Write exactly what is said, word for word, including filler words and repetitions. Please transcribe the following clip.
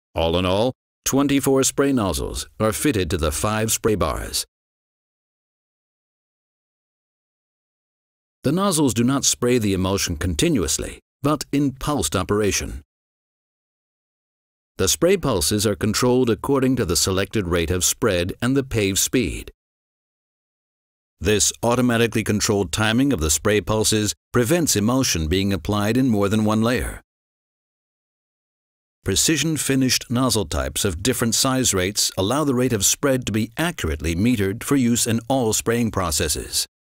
All in all, twenty-four spray nozzles are fitted to the five spray bars. The nozzles do not spray the emulsion continuously, but in pulsed operation. The spray pulses are controlled according to the selected rate of spread and the pave speed. This automatically controlled timing of the spray pulses prevents emulsion being applied in more than one layer. Precision-finished nozzle types of different size rates allow the rate of spread to be accurately metered for use in all spraying processes.